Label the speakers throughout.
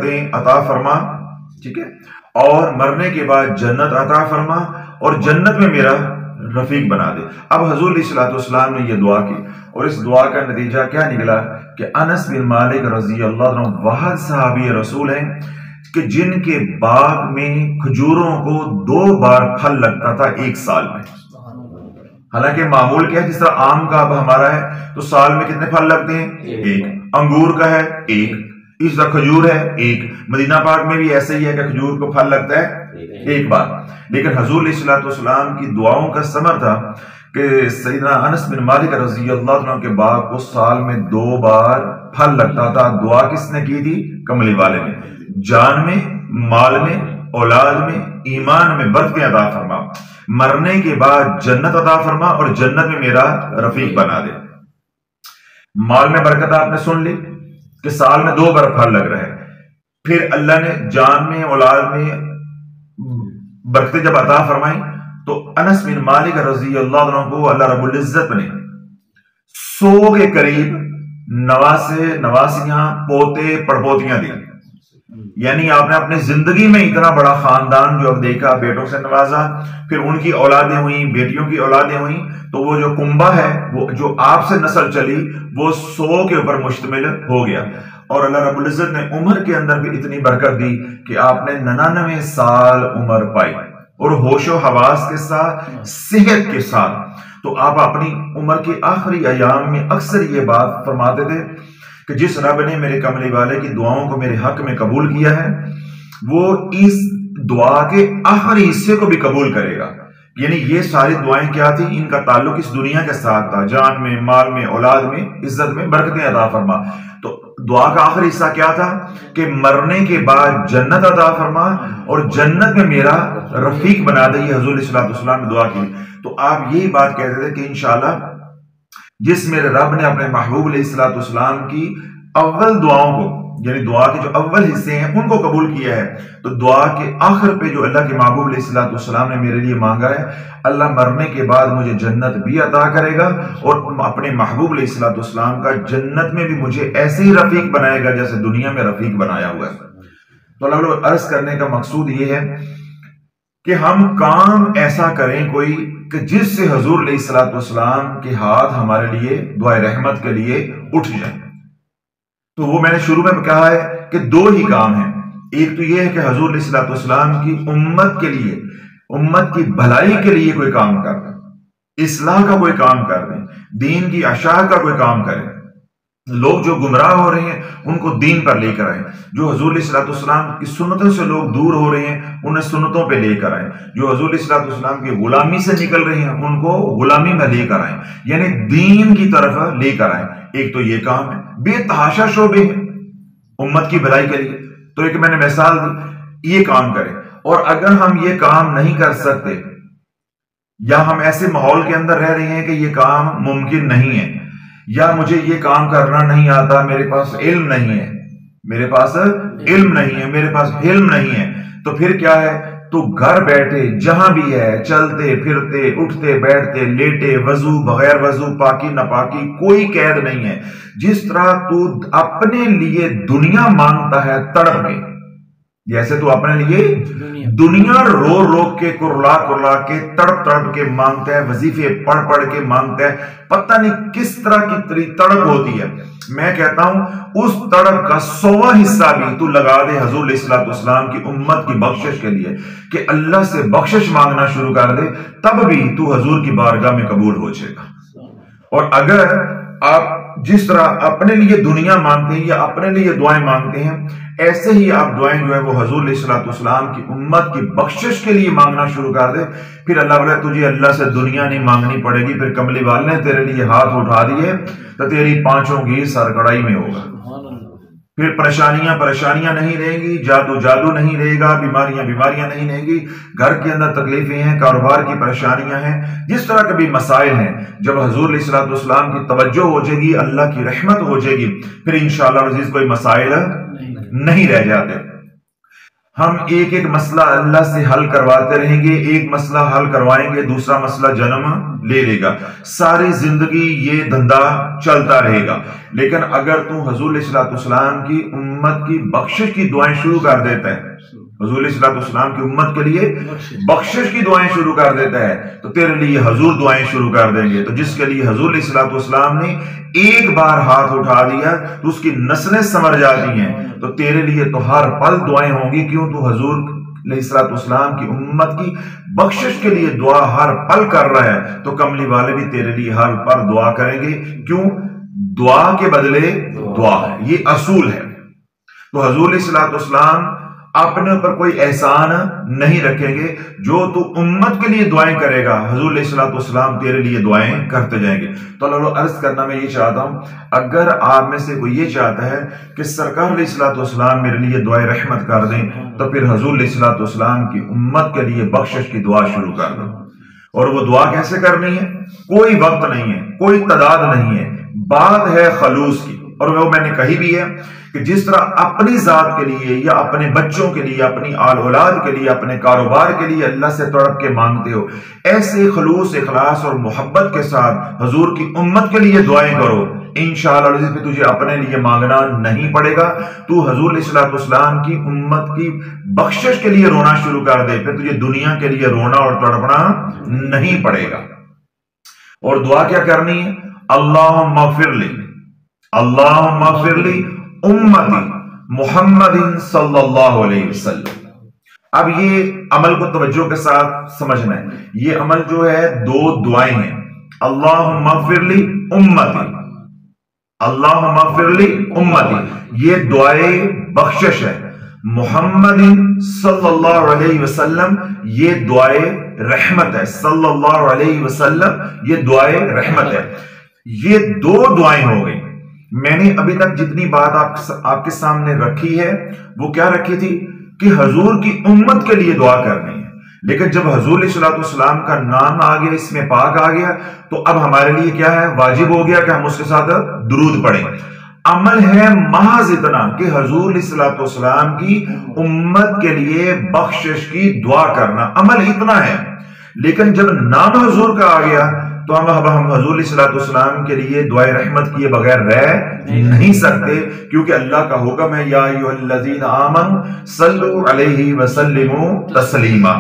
Speaker 1: برکتیں عطا فرما، ٹھیک ہے، اور مرنے کے بعد جنت عطا فرما اور جنت میں میرا رفیق بنا دے۔ اب حضور علیہ الصلوۃ والسلام نے یہ دعا کی اور اس دعا کا نتیجہ کیا نکلا کہ انس بن مالک رضی اللہ عنہ واحد صحابی رسول ہیں کہ جن کے باغ میں کھجوروں کو 2 بار پھل لگتا تھا ایک سال میں۔ حالانکہ معمول کیا ہے، جس طرح آم کا اب ہمارا ہے تو سال میں کتنے پھل لگتے ہیں؟ ایک۔ انگور کا ہے ایک، اس طرح کھجور ہے ایک۔ مدینہ پاک میں بھی ایسے ہی ہے کہ کھجور کو پھل لگتا ہے ایک بار۔ لیکن حضور علیہ الصلوۃ والسلام کی دعاؤں کا ثمر تھا کہ سیدنا انس بن مالک رضی اللہ عنہ کے باغ کو سال میں 2 بار پھل لگتا تھا۔ دعا کس نے کی تھی؟ کملی والے نے۔ جان میں، مال میں، اولاد میں، ایمان میں برکتیں عطا فرما، مرنے کے بعد جنت عطا فرما اور جنت میں میرا رفیق بنا دے۔ مال میں برکت آپ نے سن لی کہ سال میں 2 بار پھل لگ رہا ہے، پھر اللہ نے جان میں، اولاد میں برکتیں جب عطا فرمائی تو انس بن مالک رضی اللہ عنہ کو اللہ رب العزت نے 100 کے قریب نواسے، نواسیاں، پوتے، پڑپوتیاں دی۔ یعنی آپ نے اپنی زندگی میں اتنا بڑا خاندان جو اب دیکھا، بیٹوں سے نوازا، پھر ان کی اولادیں ہوئیں، بیٹیوں کی اولادیں ہوئیں، تو وہ جو کنبہ ہے، وہ جو آپ سے نسل چلی، وہ 100 کے اوپر مشتمل ہو گیا۔ اور اللہ رب العزت نے عمر کے اندر بھی اتنی برکت دی کہ آپ نے 99 سال عمر پائی اور ہوش و حواس کے ساتھ، صحت کے ساتھ۔ تو آپ اپنی عمر کے آخری ایام میں اکثر یہ بات فرماتے تھے کہ جس رب نے میرے کملی والے کی دعاؤں کو میرے حق میں قبول کیا ہے، وہ اس دعا کے آخری حصے کو بھی قبول کرے گا۔ یعنی یہ ساری دعائیں کیا تھی؟ ان کا تعلق اس دنیا کے ساتھ تھا، جان میں، مال میں، اولاد میں، عزت میں برکتیں عطا فرما۔ تو دعا کا آخری حصہ کیا تھا کہ مرنے کے بعد جنت عطا فرما اور جنت میں میرا رفیق بنا دے۔ یہ حضور علیہ الصلوۃ والسلام نے دعا کی۔ تو آپ یہی بات کہتے تھے کہ انشاءاللہ جس میرے رب نے اپنے محبوب علیہ الصلوۃ والسلام کی اول دعاؤں کو، یعنی دعا کے جو اول حصے ہیں ان کو قبول کیا ہے، تو دعا کے آخر پہ جو اللہ کے محبوب علیہ الصلوۃ والسلام نے میرے لیے مانگا ہے، اللہ مرنے کے بعد مجھے جنت بھی عطا کرے گا اور اپنے محبوب علیہ الصلوۃ والسلام کا جنت میں بھی مجھے ایسے ہی رفیق بنائے گا جیسے دنیا میں رفیق بنایا ہوا ہے۔ تو اللہ عرض کرنے کا مقصود یہ ہے کہ ہم کام ایسا کریں کوئی کہ جس سے حضور علیہ الصلوۃ والسلام کے ہاتھ ہمارے لیے دعائے رحمت کے لیے اٹھ جائیں۔ تو وہ میں نے شروع میں کہا ہے کہ 2 ہی کام ہیں۔ ایک تو یہ ہے کہ حضور علیہ الصلوۃ والسلام کی امت کے لیے، امت کی بھلائی کے لیے کوئی کام کر دیں، اصلاح کا کوئی کام کر دیں، دین کی اشاعت کا کوئی کام کریں۔ لوگ جو گمراہ ہو رہے ہیں ان کو دین پر لے کر آئیں، جو حضور علیہ الصلوۃ والسلام کی سنتوں سے لوگ دور ہو رہے ہیں انہیں سنتوں پہ لے کر آئیں، جو حضور علیہ الصلوۃ والسلام کی غلامی سے نکل رہے ہیں ان کو غلامی میں لے کر آئیں، یعنی دین کی طرف لے کر آئیں۔ ایک تو یہ کام ہے، بے تحاشا شعبے ہیں امت کی بھلائی کے لیے۔ تو ایک میں نے مثال دی، یہ کام کریں۔ اور اگر ہم یہ کام نہیں کر سکتے یا ہم ایسے ماحول کے اندر رہ رہے ہیں کہ یہ کام ممکن نہیں ہے، یا مجھے یہ کام کرنا نہیں آتا، میرے پاس علم نہیں ہے، میرے پاس علم نہیں ہے، میرے پاس حلم نہیں ہے، تو پھر کیا ہے؟ تو گھر بیٹھے جہاں بھی ہے، چلتے پھرتے، اٹھتے بیٹھتے، لیٹے، وضو بغیر وضو، پاکی ناپاکی کوئی قید نہیں ہے۔ جس طرح تو اپنے لیے دنیا مانگتا ہے تڑپ کے، جیسے تو اپنے لیے دنیا رو رو کے، کرلا کرلا کے، تڑپ تڑپ کے مانگتا ہے، وظیفے پڑھ پڑھ کے مانگتا ہے، پتہ نہیں کس طرح کی تڑپ ہوتی ہے۔ میں کہتا ہوں اس تڑپ کا 100واں حصہ بھی تو لگا دے حضور علیہ الصلوۃ والسلام کی امت کی بخشش کے لیے، کہ اللہ سے بخشش مانگنا شروع کر دے، تب بھی تو حضور کی بارگاہ میں قبول ہو جائے گا۔ اور اگر آپ جس طرح اپنے لیے دنیا مانگتے ہیں یا اپنے لیے دعائیں مانگتے ہیں، ایسے ہی آپ دعائیں جو ہے وہ حضور علیہ الصلوۃ والسلام کی امت کی بخشش کے لیے مانگنا شروع کر دے، پھر اللہ بولے تجھے اللہ سے دنیا نہیں مانگنی پڑے گی، پھر کملی والے نے تیرے لیے ہاتھ اٹھا دیے تو تیری 5 گیر سرکڑائی میں ہوگا۔ پھر پریشانیاں نہیں رہیں گی، جادو نہیں رہے گا، بیماریاں نہیں رہیں گی، گھر کے اندر تکلیفیں ہیں، کاروبار کی پریشانیاں ہیں، جس طرح کے بھی مسائل ہیں، جب حضور علیہ الصلوۃ والسلام کی توجہ ہو جائے گی، اللہ کی رحمت ہو جائے گی، پھر انشاءاللہ عزیز کوئی مسائل نہیں رہ جاتے۔ ہم ایک ایک مسئلہ اللہ سے حل کرواتے رہیں گے، ایک مسئلہ حل کروائیں گے، دوسرا مسئلہ جنم لے لے گا، ساری زندگی یہ دھندا چلتا رہے گا۔ لیکن اگر تو حضور علیہ الصلوۃ والسلام کی امت کی بخشش کی دعائیں شروع کر دیتا ہے، حضور علیہ الصلوۃ والسلام کی امت کے لیے بخشش کی دعائیں شروع کر دیتا ہے، تو تیرے لیے حضور دعائیں شروع کر دیں گے۔ تو جس کے لیے حضور علیہ الصلوۃ والسلام نے ایک بار ہاتھ اٹھا دیا تو اس کی نسلیں سنور جاتی ہیں، تو تیرے لیے تو ہر پل دعائیں ہوں گی، کیوں تو حضور علیہ الصلوۃ والسلام کی امت کی بخشش کے لیے دعا ہر پل کر رہا ہے، تو کملی والے بھی تیرے لیے ہر پل دعا کریں گے، کیوں؟ دعا کے بدلے دعا ہے، یہ اصول ہے۔ تو حضور علیہ الصلوۃ والسلام اپنے اوپر کوئی احسان نہیں رکھیں گے، جو تو امت کے لیے دعائیں کرے گا حضور علیہ الصلوۃ والسلام تیرے لیے دعائیں کرتے جائیں گے۔ تو اللہ عرض کرنا میں یہ چاہتا ہوں، اگر آپ میں سے کوئی یہ چاہتا ہے کہ سرکار علیہ الصلوۃ والسلام میرے لیے دعائیں رحمت کر دیں، تو پھر حضور علیہ الصلوۃ والسلام کی امت کے لیے بخشش کی دعا شروع کر دو۔ اور وہ دعا کیسے کرنی ہے؟ کوئی وقت نہیں ہے، کوئی تعداد نہیں ہے، بات ہے خلوص کی۔ اور وہ میں نے کہی بھی ہے کہ جس طرح اپنی ذات کے لیے یا اپنے بچوں کے لیے، اپنی آل اولاد کے لیے، اپنے کاروبار کے لیے اللہ سے تڑپ کے مانگتے ہو، ایسے خلوص، اخلاص اور محبت کے ساتھ حضور کی امت کے لیے دعائیں کرو، انشاءاللہ جس پہ تجھے اپنے لیے مانگنا نہیں پڑے گا۔ تو حضور علیہ الصلوۃ والسلام کی امت کی بخشش کے لیے رونا شروع کر دے، پھر تجھے دنیا کے لیے رونا اور تڑپنا نہیں پڑے گا۔ اور دعا کیا کرنی ہے؟ اللہم اغفر لی، اللہم اغفر لی امتی محمد صلی اللہ علیہ وسلم۔ اب یہ عمل کو توجہ کے ساتھ سمجھنا ہے، یہ عمل جو ہے دو دعائیں ہیں، اللہم اغفر لی امتی، اللہم اغفر لی امتی، یہ دعائے بخشش ہے۔ محمد صلی اللہ علیہ وسلم، یہ دعائے رحمت ہے، صلی اللہ علیہ وسلم یہ دعائے رحمت ہے۔ یہ دو دعائیں ہو گئی۔ میں نے ابھی تک جتنی بات آپ کے سامنے رکھی ہے وہ کیا رکھی تھی کہ حضور کی امت کے لیے دعا کرنی ہے، لیکن جب حضور علیہ الصلوۃ والسلام کا نام آ گیا، اس میں پاک آ گیا، تو اب ہمارے لیے کیا ہے؟ واجب ہو گیا کہ ہم اس کے ساتھ درود پڑھیں۔ عمل ہے محض اتنا کہ حضور علیہ الصلوۃ والسلام کی امت کے لیے بخشش کی دعا کرنا، عمل اتنا ہے۔ لیکن جب نام حضور کا آ گیا تو ہم حضور علیہ الصلوۃ والسلام کے لیے دعائے رحمت کیے بغیر رہ نہیں سکتے، کیونکہ اللہ کا حکم ہے یا ایھا الذین آمنوا صلوا علیہ وسلموا تسلیما۔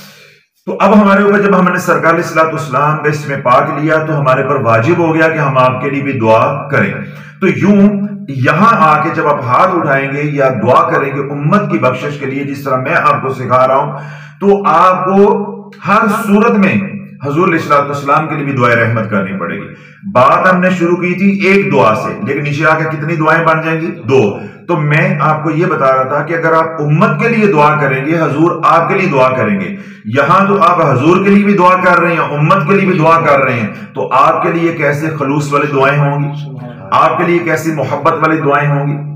Speaker 1: تو اب ہمارے اوپر جب ہم نے سرکار علیہ الصلوۃ والسلام کا اسم پاک لیا تو ہمارے پر واجب ہو گیا کہ ہم آپ کے لیے بھی دعا کریں۔ تو یوں یہاں آ کے جب آپ ہاتھ اٹھائیں گے یا دعا کریں گے امت کی بخشش کے لیے، جس طرح میں آپ کو سکھا رہا ہوں، تو آپ کو ہر صورت میں حضور علیہ الصلوۃ والسلام کے لیے بھی دعائیں رحمت کرنی پڑے گی۔ بات ہم نے شروع کی تھی ایک دعا سے، لیکن نیچے آ کے کتنی دعائیں بن جائیں گی؟ دو۔ تو میں آپ کو یہ بتا رہا تھا کہ اگر آپ امت کے لیے دعا کریں گے، حضور آپ کے لیے دعا کریں گے۔ یہاں تو آپ حضور کے لیے بھی دعا کر رہے ہیں، امت کے لیے بھی دعا کر رہے ہیں، تو آپ کے لیے کیسے خلوص والی دعائیں ہوں گی، آپ کے لیے کیسی محبت والی دعائیں ہوں گی،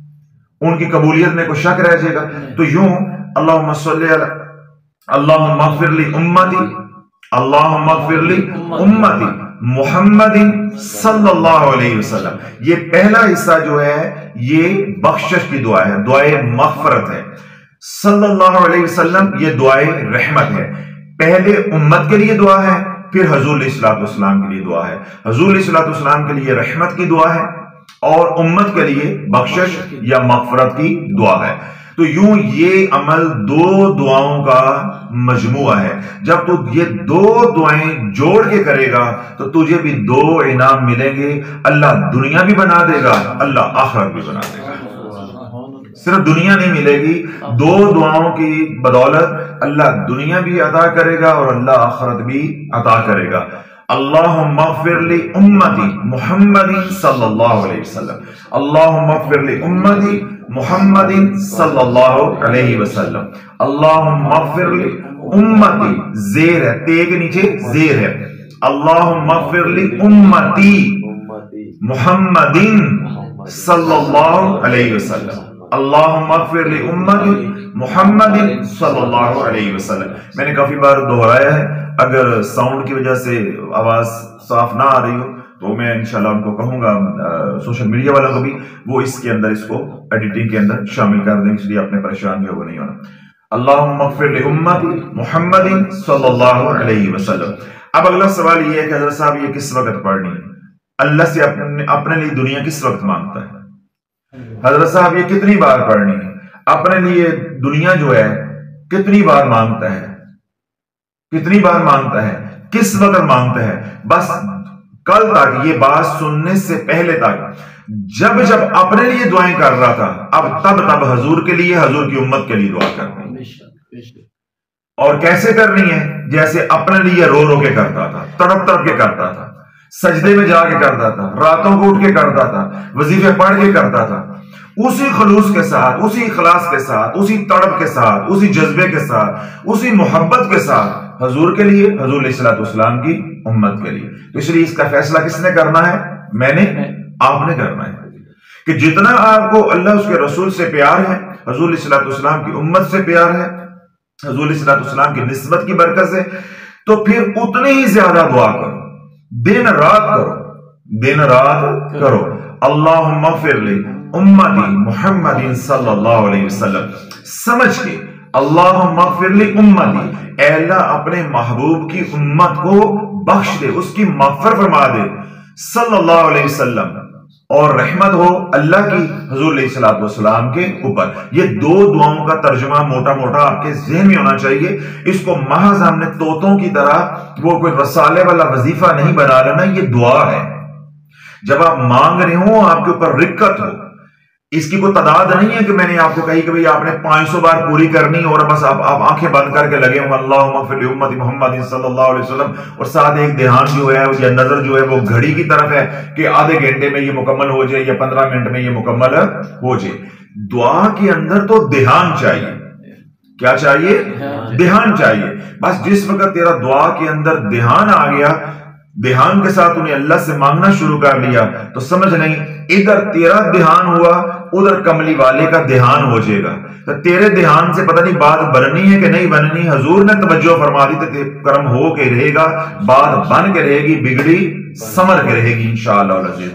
Speaker 1: ان کی قبولیت میں کوئی شک رہ جائے گا۔ تو یوں اللہم صلی علی اللہم اغفر لی امتی، اللہم اغفر لی امتی محمد صلی اللہ علیہ وسلم۔ یہ پہلا حصہ جو ہے یہ بخشش کی دعا ہے، دعائے مغفرت ہے۔ صلی اللہ علیہ وسلم یہ دعائے رحمت ہے۔ پہلے امت کے لیے دعا ہے، پھر حضور علیہ الصلوۃ والسلام کے لیے دعا ہے۔ حضور علیہ الصلوۃ والسلام کے لیے رحمت کی دعا ہے اور امت کے لیے بخشش یا مغفرت کی دعا ہے۔ تو یوں یہ عمل دو دعاؤں کا مجموعہ ہے۔ جب تو یہ دو دعائیں جوڑ کے کرے گا تو تجھے بھی دو انعام ملیں گے، اللہ دنیا بھی بنا دے گا، اللہ آخرت بھی بنا دے گا۔ صرف دنیا نہیں ملے گی، دو دعاؤں کی بدولت اللہ دنیا بھی عطا کرے گا اور اللہ آخرت بھی عطا کرے گا۔ اللہم اغفر لی امتی محمد صلی اللہ علیہ وسلم، اللہم اغفر لی امتی محمد صلی اللہ علیہ وسلم، اللہم اغفر لی امتی، زیر ہے، تے کے نیچے زیر ہے، اللہم اغفر لی امتی محمد صلی اللہ علیہ وسلم، اللہم اغفر لی امتی محمد صلی اللہ علیہ وسلم۔ میں نے کافی بار دہرایا ہے، اگر ساؤنڈ کی وجہ سے آواز صاف نہ آ رہی ہو تو میں انشاءاللہ ان کو کہوں گا سوشل میڈیا والوں کو بھی وہ اس کے اندر اس کو ایڈیٹنگ کے اندر شامل کر دیں، اس لیے آپ نے پریشان جو نہیں ہونا۔ اللہم اغفر لامتی محمد صلی اللہ علیہ وسلم۔ اب اگلا سوال یہ ہے کہ حضرت صاحب یہ کس وقت پڑھنی ہے؟ اللہ سے اپنے لیے دنیا کس وقت مانگتا ہے؟ حضرت صاحب یہ کتنی بار پڑھنی ہے؟ اپنے لیے دنیا جو ہے کتنی بار مانگتا ہے؟ کتنی بار مانگتا ہے؟ کس وقت مانگتا ہے؟ بس کل تک یہ بات سننے سے پہلے تک جب اپنے لیے دعائیں کر رہا تھا، اب تب حضور کے لیے، حضور کی امت کے لیے دعا کرنی، اور کیسے کرنی ہے؟ جیسے اپنے لیے رو رو کے کرتا تھا، تڑپ تڑپ کے کرتا تھا، سجدے میں جا کے کرتا تھا، راتوں کو اٹھ کے کرتا تھا، وظیفے پڑھ کے کرتا تھا، اسی خلوص کے ساتھ، اسی اخلاص کے ساتھ، اسی تڑپ کے ساتھ، اسی جذبے کے ساتھ، اسی محبت کے ساتھ، حضور کے لیے، حضور علیہ الصلوۃ والسلام کی امت کے لیے۔ تو اس لیے اس کا فیصلہ کس نے کرنا ہے؟ میں نے، آپ نے کرنا ہے کہ جتنا آپ کو اللہ اس کے رسول سے پیار ہے، حضور علیہ الصلوۃ والسلام کی امت سے پیار ہے، حضور علیہ الصلوۃ والسلام کی نسبت کی برکت سے، تو پھر اتنی ہی زیادہ دعا کرو، دن رات کرو، دن رات کرو۔ اللہم اغفر لی امتی محمد صلی اللہ علیہ وسلم، سمجھ کے اللہم اغفر لی امتی، اے اللہ اپنے محبوب کی امت کو بخش دے، اس کی مغفرت فرما دے صلی اللہ علیہ وسلم، اور رحمت ہو اللہ کی حضور علیہ الصلوۃ والسلام کے اوپر۔ یہ دو دعاؤں کا ترجمہ موٹا موٹا آپ کے ذہن میں ہونا چاہیے۔ اس کو محض ہم نے طوطوں کی طرح وہ کوئی رسالے والا وظیفہ نہیں بنا لینا، یہ دعا ہے۔ جب آپ مانگ رہے ہوں، آپ کے اوپر رکت ہو، اس کی کوئی تعداد نہیں ہے کہ میں نے آپ کو کہی کہ بھئی آپ نے 500 بار پوری کرنی اور بس آپ آنکھیں بند کر کے لگے ہوں اللہم اغفر لی امتی محمد صلی اللہ علیہ وسلم، اور ساتھ ایک دھیان جو ہے یا نظر جو ہے وہ گھڑی کی طرف ہے کہ آدھے گھنٹے میں یہ مکمل ہو جائے یا 15 منٹ میں یہ مکمل ہو جائے۔ دعا کے اندر تو دھیان چاہیے۔ کیا چاہیے؟ دھیان چاہیے۔ بس جس وقت تیرا دعا کے اندر دھیان آ گیا، دھیان کے ساتھ انہیں اللہ سے مانگنا شروع کر لیا، تو سمجھ نہیں ادھر تیرا دھیان ہوا، ادھر کملی والے کا دھیان ہو جائے گا۔ تو تیرے دھیان سے پتہ نہیں بات بننی ہے کہ نہیں بننی، حضور نے توجہ فرما دی تو کرم ہو کے رہے گا، بات بن کے رہے گی، بگڑی سمر کے رہے گی انشاءاللہ العزیز۔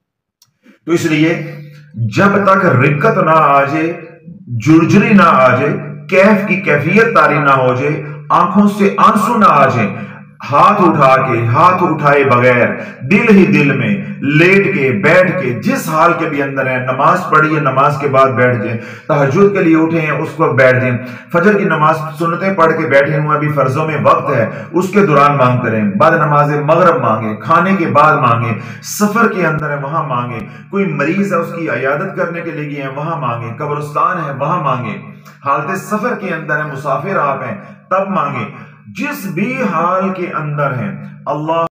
Speaker 1: تو اس لیے جب تک رکت نہ آ جائے، جرجری نہ آ جائے، کیف کی کیفیت طاری نہ ہو جائے، آنکھوں سے آنسو نہ آ جائیں، ہاتھ اٹھا کے، ہاتھ اٹھائے بغیر، دل ہی دل میں لیٹ کے، بیٹھ کے، جس حال کے بھی اندر ہیں، نماز پڑھی ہے نماز کے بعد بیٹھ جائیں، تہجد کے لیے اٹھے ہیں اس کو بیٹھ جائیں، فجر کی نماز سنتیں پڑھ کے بیٹھے ہوئے ابھی فرضوں میں وقت ہے اس کے دوران مانگتے رہیں، بعد نماز مغرب مانگیں، کھانے کے بعد مانگیں، سفر کے اندر ہے وہاں مانگیں، کوئی مریض ہے اس کی عیادت کرنے کے لیے ہیں وہاں مانگیں، قبرستان ہے وہاں مانگیں، حالت سفر کے اندر ہے، مسافر آپ ہیں تب مانگیں، جس بھی حال کے اندر ہیں اللہ